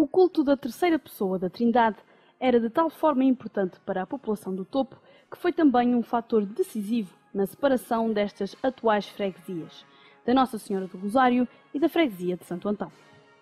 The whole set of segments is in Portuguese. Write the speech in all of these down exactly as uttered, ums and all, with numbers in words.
O culto da terceira pessoa da Trindade era de tal forma importante para a população do Topo que foi também um fator decisivo na separação destas atuais freguesias, da Nossa Senhora do Rosário e da freguesia de Santo Antão.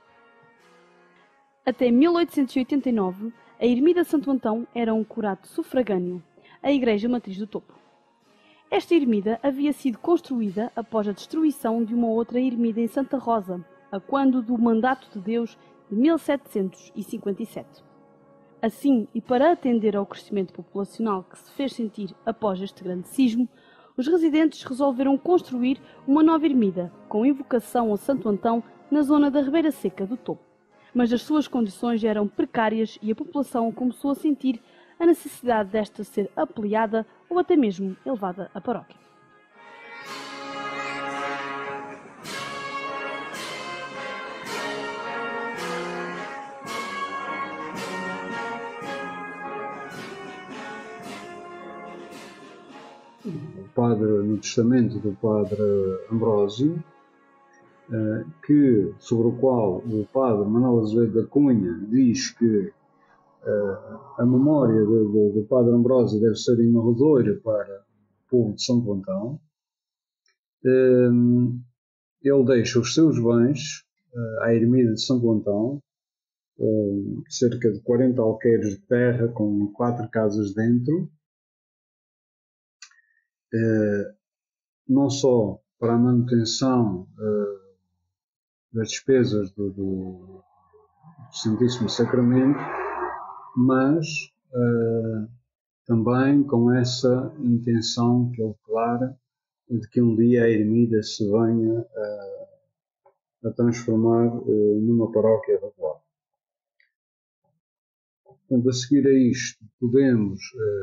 Até mil oitocentos e oitenta e nove, a ermida de Santo Antão era um curato sufragâneo, a igreja matriz do Topo. Esta ermida havia sido construída após a destruição de uma outra ermida em Santa Rosa, a quando do Mandato de Deus de mil setecentos e cinquenta e sete. Assim, e para atender ao crescimento populacional que se fez sentir após este grande sismo, os residentes resolveram construir uma nova ermida, com invocação ao Santo Antão, na zona da Ribeira Seca do Topo. Mas as suas condições eram precárias e a população começou a sentir a necessidade desta ser ampliada ou até mesmo elevada à paróquia. O padre, no testamento do padre Ambrósio, que, sobre o qual o padre Manuel Azevedo da Cunha diz que a memória do, do, do padre Ambrósio deve ser inorredoira para o povo de Santo Antão. Ele deixa os seus bens à ermida de Santo Antão, cerca de quarenta alqueires de terra com quatro casas dentro, não só para a manutenção das despesas do, do Santíssimo Sacramento, mas uh, também com essa intenção que ele declara de que um dia a ermida se venha uh, a transformar uh, numa paróquia regular. Portanto, a seguir a isto, podemos,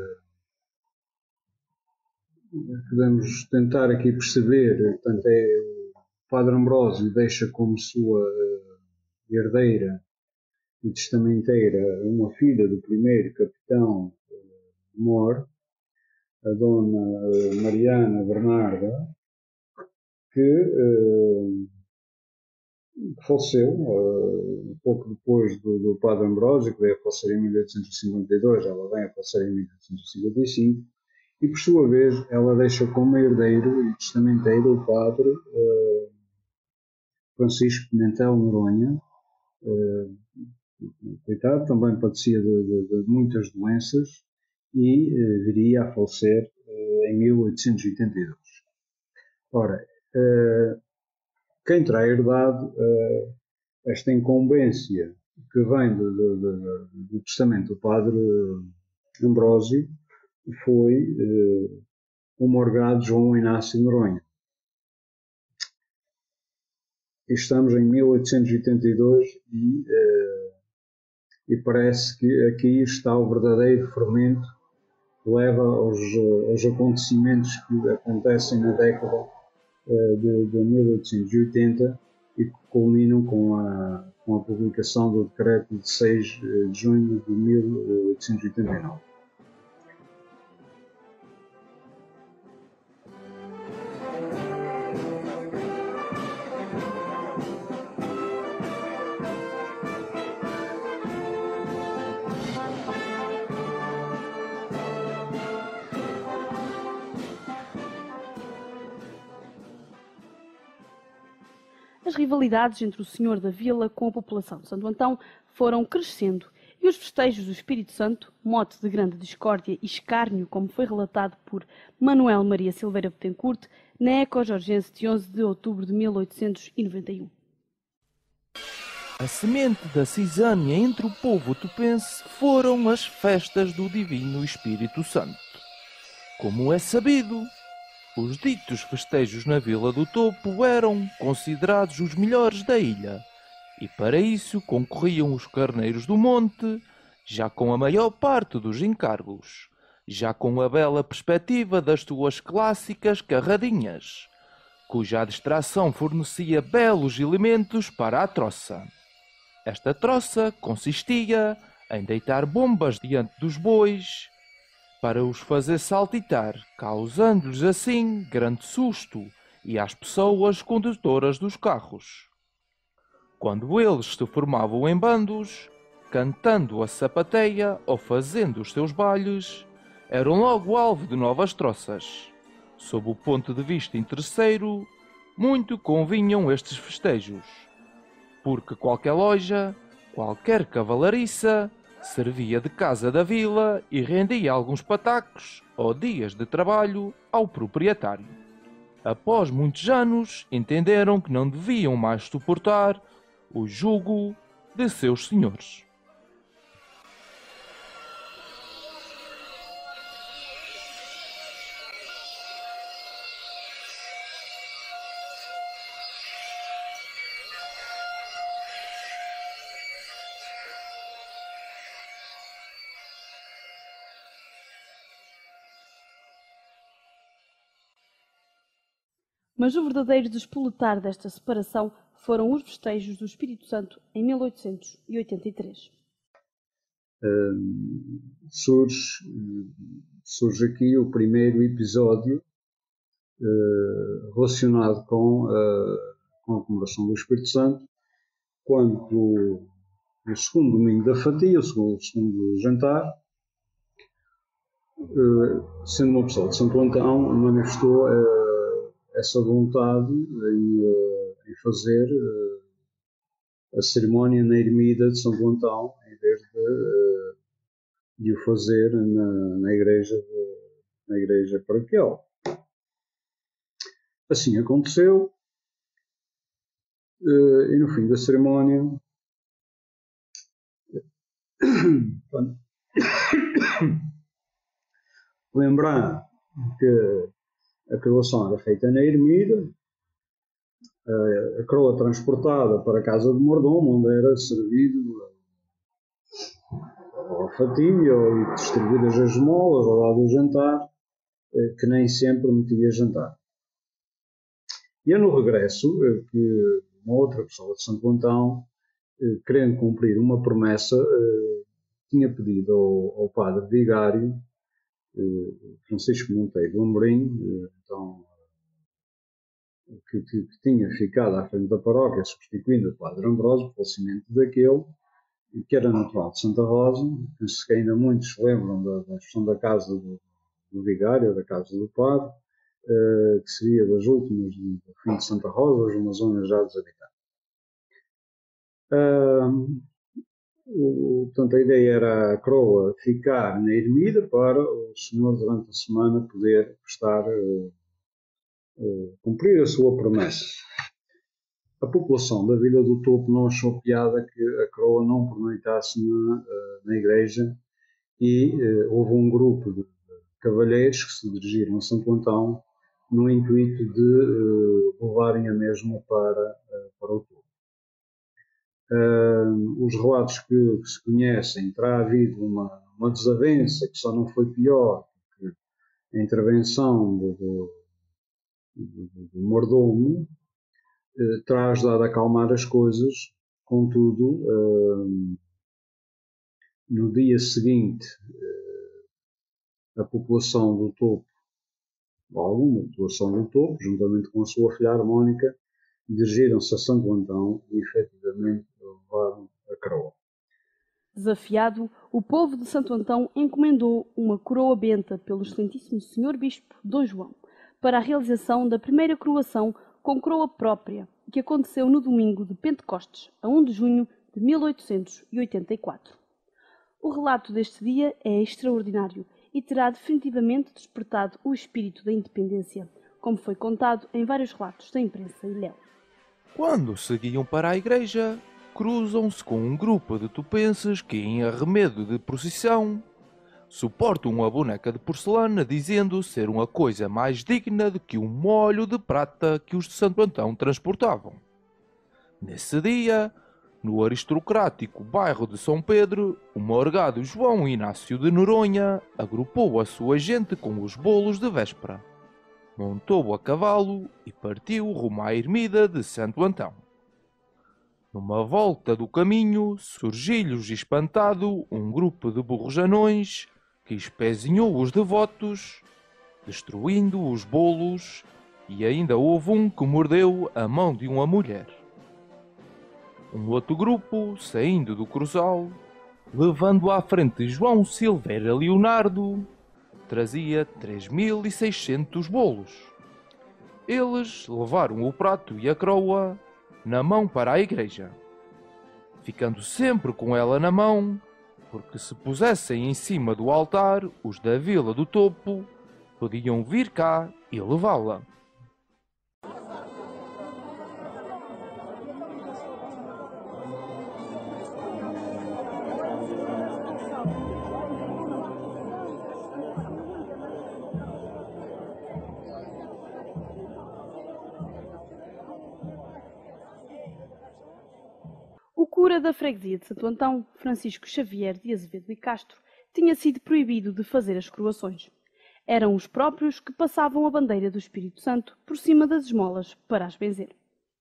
uh, podemos tentar aqui perceber, portanto, é, o padre Ambrósio deixa como sua uh, herdeira e testamenteira uma filha do primeiro capitão mor, a dona Mariana Bernarda, que uh, faleceu uh, pouco depois do, do padre Ambrósio, que veio a falecer em mil oitocentos e cinquenta e dois, ela vem a falecer em mil oitocentos e cinquenta e cinco, e por sua vez ela deixa como herdeiro e testamenteiro o padre uh, Francisco Pimentel Noronha, uh, coitado, também padecia de, de, de muitas doenças e eh, viria a falecer eh, em mil oitocentos e oitenta e dois. Ora, eh, quem terá herdado eh, esta incumbência que vem do, do, do, do testamento do padre Ambrósio foi eh, o morgado João Inácio Noronha. Estamos em mil oitocentos e oitenta e dois e eh, E parece que aqui está o verdadeiro fermento que leva aos, aos acontecimentos que acontecem na década de, de mil oitocentos e oitenta e que culminam com a, com a publicação do decreto de seis de junho de mil oitocentos e oitenta e nove. As rivalidades entre o senhor da vila com a população de Santo Antão foram crescendo e os festejos do Espírito Santo, mote de grande discórdia e escárnio, como foi relatado por Manuel Maria Silveira Betancourt, na Eco Jorgense de onze de outubro de mil oitocentos e noventa e um. A semente da cisânia entre o povo tupense foram as festas do Divino Espírito Santo. Como é sabido, os ditos festejos na Vila do Topo eram considerados os melhores da ilha, e para isso concorriam os carneiros do monte, já com a maior parte dos encargos, já com a bela perspectiva das suas clássicas carradinhas, cuja distração fornecia belos elementos para a troça. Esta troça consistia em deitar bombas diante dos bois, para os fazer saltitar, causando-lhes assim grande susto e às pessoas condutoras dos carros. Quando eles se formavam em bandos, cantando a sapateia ou fazendo os seus bailes, eram logo alvo de novas troças. Sob o ponto de vista interesseiro, muito convinham estes festejos, porque qualquer loja, qualquer cavalariça, servia de casa da vila e rendia alguns patacos ou dias de trabalho ao proprietário. Após muitos anos, entenderam que não deviam mais suportar o jugo de seus senhores. Mas o verdadeiro despoletar desta separação foram os festejos do Espírito Santo em mil oitocentos e oitenta e três. Uh, surge, surge aqui o primeiro episódio uh, relacionado com, uh, com a comemoração do Espírito Santo, quando no segundo domingo da fatia, o segundo, o segundo jantar, uh, sendo uma pessoa de Santo Antão, manifestou uh, essa vontade em, uh, em fazer uh, a cerimónia na ermida de Santo Antão, em vez de, uh, de o fazer na, na igreja de, na igreja paroquial. Assim aconteceu, uh, e no fim da cerimónia, lembrar que a coroação era feita na ermida, a coroa transportada para a casa do mordomo, onde era servido a fatia ou distribuídas as esmolas ao lado do jantar, que nem sempre metia jantar. E é no regresso que uma outra pessoa de Santo Antão, querendo cumprir uma promessa, tinha pedido ao, ao padre vigário Francisco Monteiro Amorim, então, que, que, que tinha ficado à frente da paróquia, substituindo o padre Ambrósio, o falecimento daquele, que era natural de Santa Rosa. Penso que ainda muitos se lembram da, da questão da casa do, do vigário, da casa do padre, uh, que seria das últimas do, do fim de Santa Rosa, hoje uma zona já desabitada. Uh, o, portanto, a ideia era a coroa ficar na ermida para o senhor, durante a semana, poder prestar, uh, uh, cumprir a sua promessa. A população da Vila do Topo não achou piada que a coroa não pernoitasse na, na igreja e uh, houve um grupo de cavalheiros que se dirigiram a Santo Antão no intuito de uh, levarem a mesma para, uh, para o Topo. Uh, os relatos que, que se conhecem, terá havido uma, uma desavença que só não foi pior que a intervenção do, do, do, do mordomo Uh, terá ajudado a acalmar as coisas. Contudo, uh, no dia seguinte, uh, a população do Topo, alguma população do Topo, juntamente com a sua filha Harmónica, dirigiram-se a Santo Antão e efetivamente levaram a coroa. Desafiado, o povo de Santo Antão encomendou uma coroa benta pelo excelentíssimo senhor Bispo Dom João para a realização da primeira coroação com coroa própria, que aconteceu no domingo de Pentecostes, a primeiro de junho de mil oitocentos e oitenta e quatro. O relato deste dia é extraordinário e terá definitivamente despertado o espírito da independência, como foi contado em vários relatos da imprensa ilhéu. Quando seguiam para a igreja, cruzam-se com um grupo de tupenses que, em arremedo de procissão, suportam a boneca de porcelana, dizendo ser uma coisa mais digna do que um molho de prata que os de Santo Antão transportavam. Nesse dia, no aristocrático bairro de São Pedro, o morgado João Inácio de Noronha agrupou a sua gente com os bolos de véspera, montou a cavalo e partiu rumo à ermida de Santo Antão. Numa volta do caminho, surgiu-lhes espantado um grupo de borrojanões que espezinhou os devotos, destruindo os bolos, e ainda houve um que mordeu a mão de uma mulher. Um outro grupo, saindo do Cruzal, levando à frente João Silveira Leonardo, trazia três mil e seiscentos bolos. Eles levaram o prato e a croa na mão para a igreja, ficando sempre com ela na mão, porque se pusessem em cima do altar, os da Vila do Topo podiam vir cá e levá-la. O cura da freguesia de Santo Antão, Francisco Xavier de Azevedo e Castro, tinha sido proibido de fazer as coroações. Eram os próprios que passavam a bandeira do Espírito Santo por cima das esmolas para as benzer.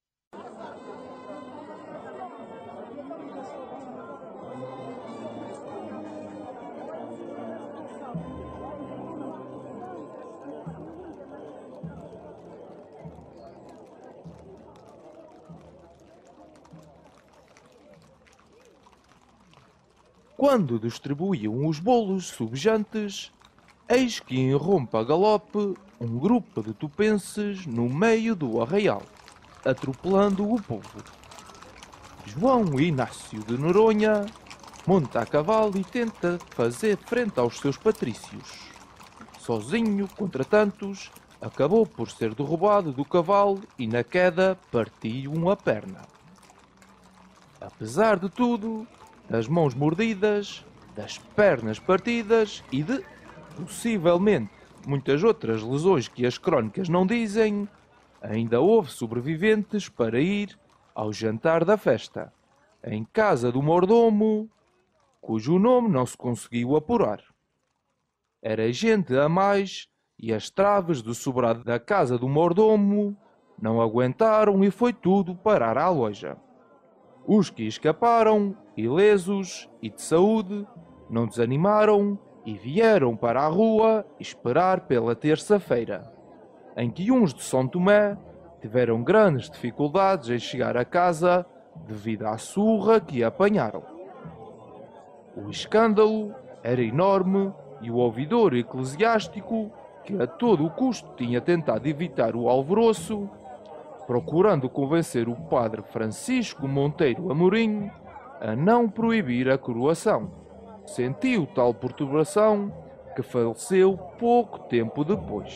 Quando distribuíam os bolos subjantes, eis que irrompe a galope um grupo de tupenses no meio do arraial, atropelando o povo. João Inácio de Noronha monta a cavalo e tenta fazer frente aos seus patrícios. Sozinho, contra tantos, acabou por ser derrubado do cavalo e na queda partiu uma perna. Apesar de tudo, das mãos mordidas, das pernas partidas e de, possivelmente, muitas outras lesões que as crónicas não dizem, ainda houve sobreviventes para ir ao jantar da festa, em casa do mordomo, cujo nome não se conseguiu apurar. Era gente a mais e as traves do sobrado da casa do mordomo não aguentaram e foi tudo parar à loja. Os que escaparam, ilesos e de saúde, não desanimaram e vieram para a rua esperar pela terça-feira, em que uns de São Tomé tiveram grandes dificuldades em chegar a casa devido à surra que apanharam. O escândalo era enorme e o ouvidor eclesiástico, que a todo o custo tinha tentado evitar o alvoroço, procurando convencer o padre Francisco Monteiro Amorim a não proibir a coroação, sentiu tal perturbação que faleceu pouco tempo depois.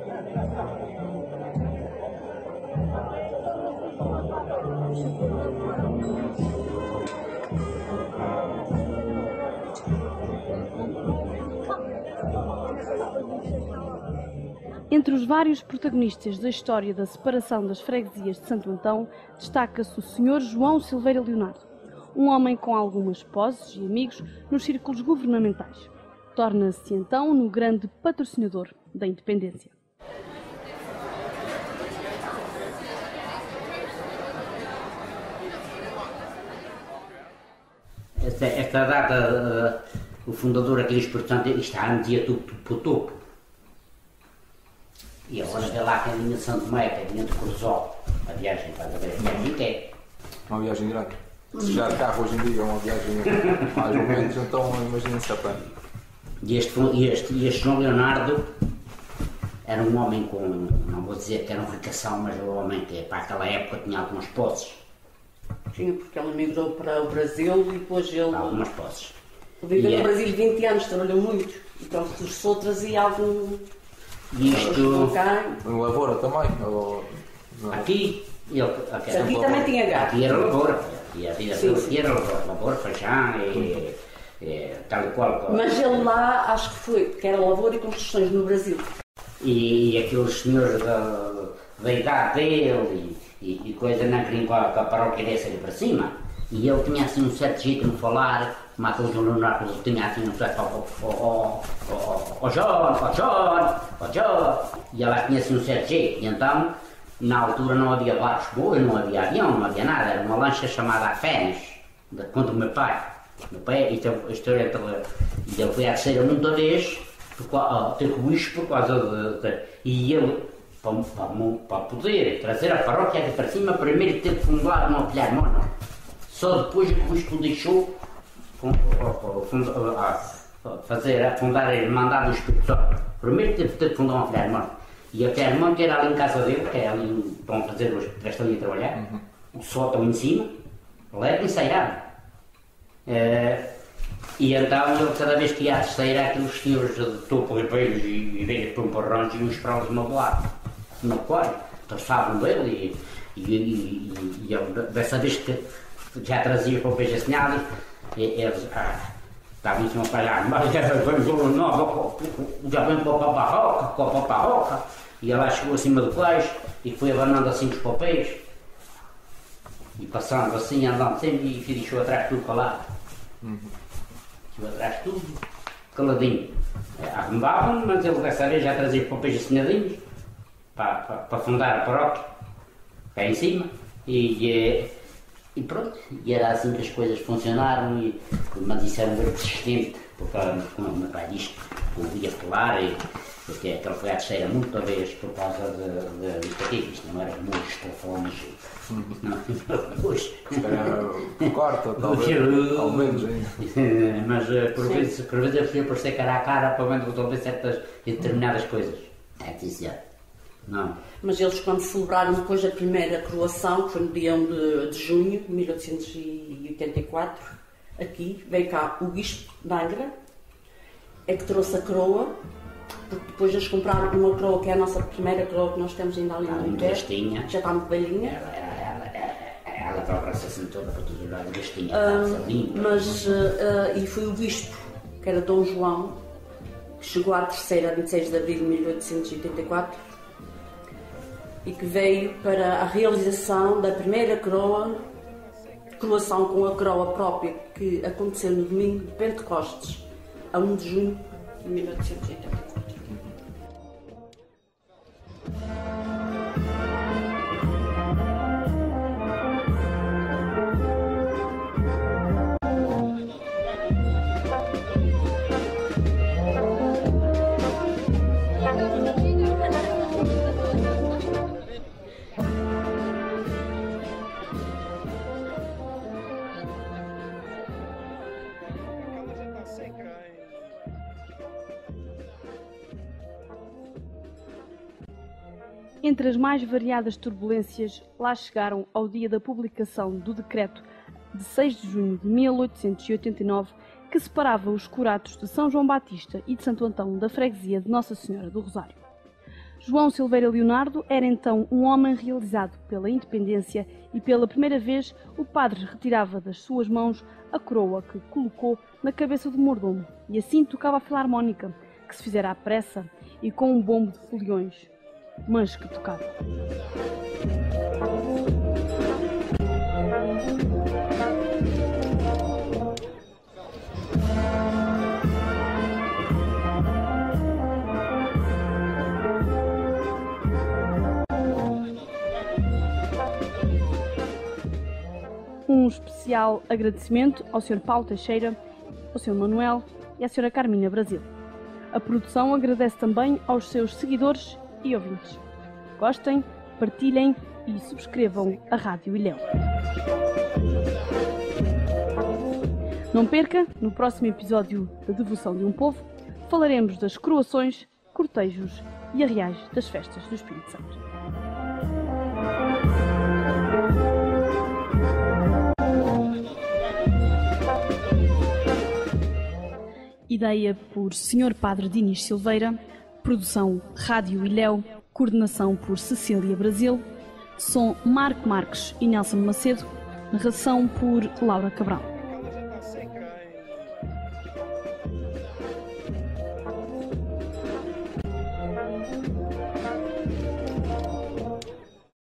Entre os vários protagonistas da história da separação das freguesias de Santo Antão, destaca-se o senhor João Silveira Leonardo, um homem com algumas posses e amigos nos círculos governamentais. Torna-se então no grande patrocinador da independência. Esta, esta data, uh, o fundador aqui diz, portanto, está a meter tudo para o topo. E agora vê lá que a linha de Santo Tomé, que é a linha de Cruzol, a viagem para a viagem que é. Uma viagem grande. Se já de carro hoje em dia é uma viagem mais ou menos, então imaginem-se a pé. E este, este, este João Leonardo era um homem com, não vou dizer que era um ricação, mas um homem que para aquela época tinha algumas posses. Sim, porque ele migrou para o Brasil e depois ele... Algumas posses. Viveu no é... Brasil vinte anos, trabalhou muito. E pronto, regressou, trazia algum... E isto... Em lavoura também? Ou... Aqui... Ele, aqui, aqui também tinha gato. Aqui era lavoura. E a vida sim, sim. Era lavoura, lavoura, feijão e, e tal e qual. Mas ele lá, acho que foi, que era lavoura e construções no Brasil. E, e aqueles senhores da, da idade dele e, e, e coisa não queriam que a, que a paróquia desse ali para cima. E ele tinha assim um certo jeito de me falar, como aquele João Leonardo tinha assim um certo ó ó ó João, ó João, ó João. E ela tinha assim um certo jeito. E então, na altura não havia barcos boas, não havia avião, não havia nada. Era uma lancha chamada a Fénis, de conta do meu pai. Meu pai, isto é a história entre... E ele foi à terceira muita vez, ter com isto por causa de... de e ele, para, para, para poder trazer a paróquia aqui para cima, primeiro teve que fundar uma pilhar mono. Só depois que o bispo deixou fazer, a fundar a Irmandade do Espírito Santo. Primeiro teve que fundar uma Filarmónica. E a Filarmónica era ali em casa dele, que é ali, estão a fazer hoje, estão ali a trabalhar, uhum. O sótão em cima, leve ensaiado. Uh, e então ele, cada vez que ia à terceira, aqueles senhores de topo, ribeiros e velhas pomparrões iam esperá-los no lado, no aquário, traçavam dele e, e, e, e, e ele, dessa vez que já trazia para o peixe assinado, eles ah, estavam em cima para lá, mas já vamos nova, já vem para a barroca, para a barroca, e ela chegou acima do peixe e foi abanando assim os papéis. E passando assim, andando sempre, e deixou atrás tudo calado. Uhum. Deixou atrás tudo caladinho. Arrumbavam, mas ele dessa vez já trazia papéis assinadinhos para, para, para fundar a paróquia, cá em cima. E, e pronto, e era assim que as coisas funcionaram. E, mas isso era um bem persistente, porque como o meu pai diz, o ia falar, e, porque aquela foi a terceira muita vez por causa de, de, de aqui, isto não era como os telefones. Não, hoje. Corta, talvez, ao menos ainda. Mas por vezes, por vezes eu prefiro aparecer cara a cara para ver resolver certas e determinadas coisas. É que isso é. Não. Mas eles, quando celebraram depois a primeira coroação, que foi no dia um de, de junho de mil oitocentos e oitenta e quatro, aqui veio cá o bispo de Angra, é que trouxe a coroa, porque depois eles compraram uma coroa que é a nossa primeira coroa que nós temos ainda ali no pé, já está muito velhinha. Ela, ela, ela, ela própria-se assim toda para todos os lados, gastinha, uh, limpa. Mas, uh, uh, e foi o bispo, que era Dom João, que chegou à terceira a vinte e seis de abril de mil oitocentos e oitenta e quatro, e que veio para a realização da primeira coroa, coroação com a coroa própria, que aconteceu no domingo de Pentecostes, a um de junho de mil oitocentos e oitenta e quatro. Entre as mais variadas turbulências, lá chegaram ao dia da publicação do decreto de seis de junho de mil oitocentos e oitenta e nove, que separava os curatos de São João Batista e de Santo Antão da freguesia de Nossa Senhora do Rosário. João Silveira Leonardo era então um homem realizado pela independência e pela primeira vez o padre retirava das suas mãos a coroa que colocou na cabeça do mordomo e assim tocava a filarmónica, que se fizera à pressa e com um bombo de foliões, mas que tocava. Um especial agradecimento ao senhor Paulo Teixeira, ao senhor Manuel e à senhora Carmina Brasil. A produção agradece também aos seus seguidores e ouvintes. Gostem, partilhem e subscrevam a Rádio Ilhéu. Não perca, no próximo episódio da Devoção de um Povo, falaremos das coroações, cortejos e arraiais das festas do Espírito Santo. Ideia por senhor Padre Dinis Silveira, produção Rádio Ilhéu, coordenação por Cecília Brasil, som Marco Marques e Nelson Macedo, narração por Laura Cabral.